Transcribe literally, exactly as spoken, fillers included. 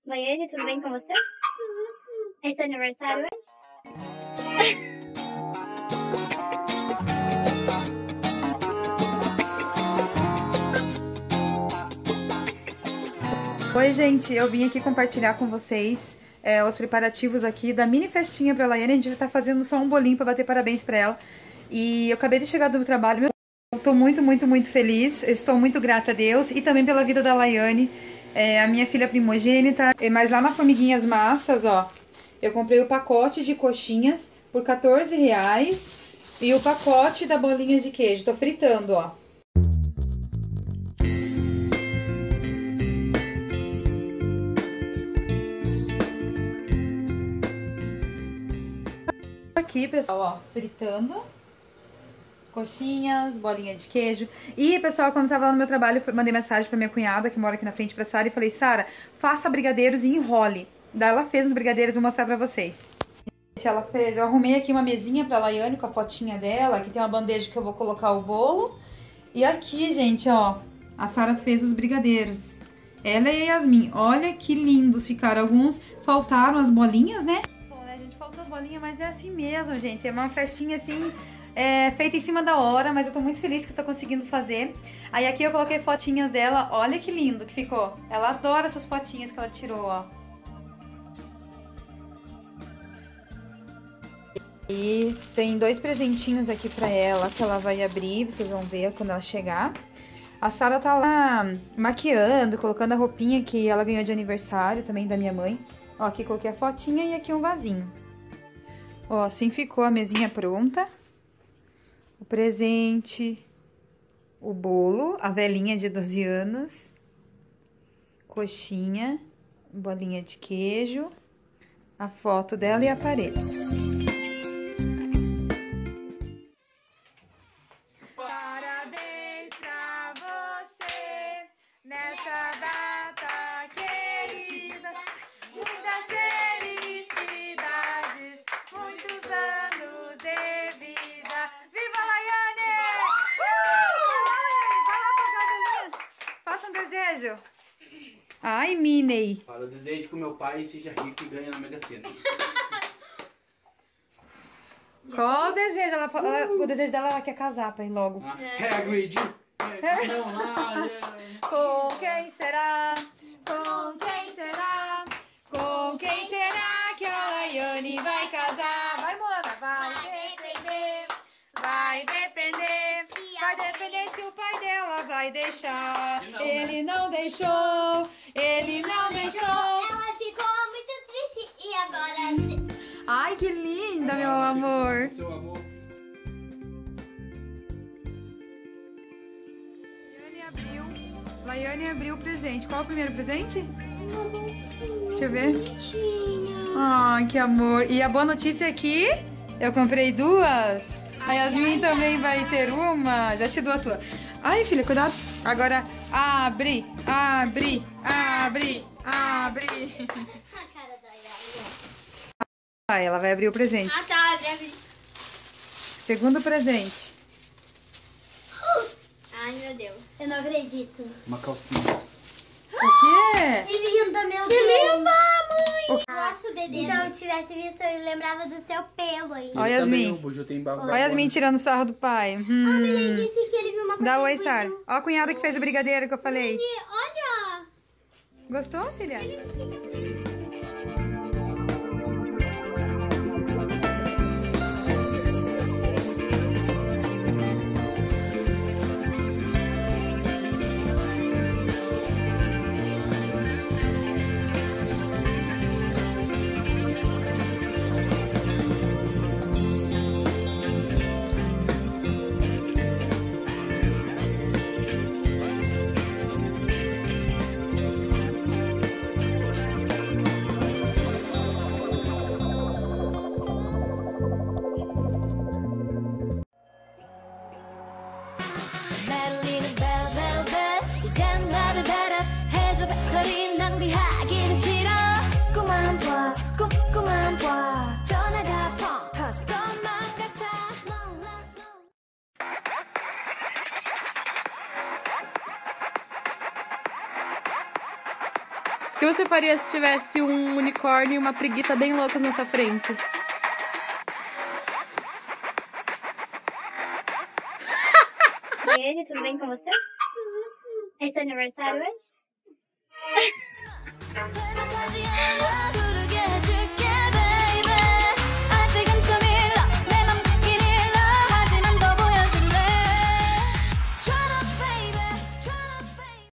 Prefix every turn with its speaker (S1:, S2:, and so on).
S1: Laiane, tudo bem com você? É seu aniversário hoje?
S2: Oi, gente, eu vim aqui compartilhar com vocês é, os preparativos aqui da mini festinha pra Laiane. A gente vai estar fazendo só um bolinho pra bater parabéns pra ela. E eu acabei de chegar do trabalho, eu tô muito, muito, muito feliz. Estou muito grata a Deus e também pela vida da Laiane, é, a minha filha primogênita. Mas lá na Formiguinhas Massas, ó, eu comprei o pacote de coxinhas por quatorze reais e o pacote da bolinha de queijo. Tô fritando, ó. Aqui, pessoal, ó, fritando coxinhas, bolinha de queijo. E, pessoal, quando eu tava lá no meu trabalho, eu mandei mensagem pra minha cunhada, que mora aqui na frente, pra Sara, e falei: Sara, faça brigadeiros e enrole. Daí ela fez os brigadeiros, vou mostrar pra vocês. Ela fez, eu arrumei aqui uma mesinha pra Laiane com a fotinha dela. Aqui tem uma bandeja que eu vou colocar o bolo. E aqui, gente, ó, a Sara fez os brigadeiros. Ela e a Yasmin, olha que lindos ficaram. Alguns faltaram as bolinhas, né? A gente faltou bolinha, mas é assim mesmo, gente. É uma festinha assim, é, feita em cima da hora, mas eu tô muito feliz que eu tô conseguindo fazer. Aí aqui eu coloquei fotinhas dela, olha que lindo que ficou. Ela adora essas fotinhas que ela tirou, ó. E tem dois presentinhos aqui pra ela que ela vai abrir, vocês vão ver quando ela chegar. A Sara tá lá maquiando, colocando a roupinha que ela ganhou de aniversário também da minha mãe. Ó, aqui coloquei a fotinha e aqui um vasinho. Ó, assim ficou a mesinha pronta. O presente, o bolo, a velhinha de doze anos, coxinha, bolinha de queijo, a foto dela e a parede. Parabéns pra você nessa data querida. Muitas felicidades, muitos anos de vida. Viva Laiane! Uh! Vai lá, Laiane, vai lá pra galinha. Faça um desejo. Ai, Minnie.
S3: Fala, eu desejo que o meu pai seja rico e ganhe na Mega Sena.
S2: Qual o desejo? Ela, ela, o desejo dela, ela quer casar pra ir logo.
S3: Ah, Hagrid! É, não, lá, é.
S2: Com quem será? Com quem será? Com quem será que a Laiane vai casar? Vai, Mona, vai depender, vai depender, vai depender se o pai dela vai deixar.
S3: Não,
S2: ele né? não deixou, ele não deixou.
S1: Ela ficou muito triste e agora...
S2: Ai, que linda, meu amor.
S3: Seu amor.
S2: Laiane abriu, Laiane abriu o presente. Qual é o primeiro presente? Deixa eu ver. Ai, que amor. E a boa notícia é que eu comprei duas. A Yasmin também vai ter uma. Já te dou a tua. Ai, filha, cuidado. Agora, abre, abre, abre, abre. Vai, ela vai abrir o presente.
S1: Ah, tá, abre, abre.
S2: Segundo presente.
S1: Ai, meu Deus. Eu não acredito.
S3: Uma calcinha.
S2: O quê?
S1: Que linda, meu
S2: Que
S1: Deus.
S2: linda, mãe!
S1: Nossa, bebê. Se eu tivesse visto, eu lembrava do teu pelo aí.
S2: Olha,
S3: Ele também,
S2: Yasmin.
S3: o Buju tem barro.
S2: Olha a Yasmin tirando sarro do pai. Hum.
S1: Ah, mas ele disse que ele viu uma coisa.
S2: Dá oi,
S1: do
S2: Sara.
S1: Buju.
S2: Ó a cunhada que fez o brigadeiro que eu falei.
S1: Olha.
S2: Gostou, filha?
S4: O que você faria se tivesse um unicórnio e uma preguiça bem louca na sua frente?
S1: E aí, tudo bem com você? É seu aniversário hoje?